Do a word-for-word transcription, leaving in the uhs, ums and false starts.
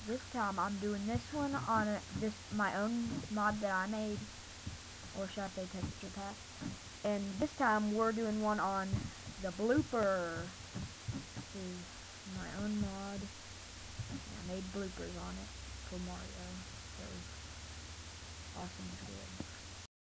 this time I'm doing this one on a, this my own mod that I made, or should I say texture pack. And this time we're doing one on the blooper. This is my own mod. And I made bloopers on it for Mario. So awesome to do.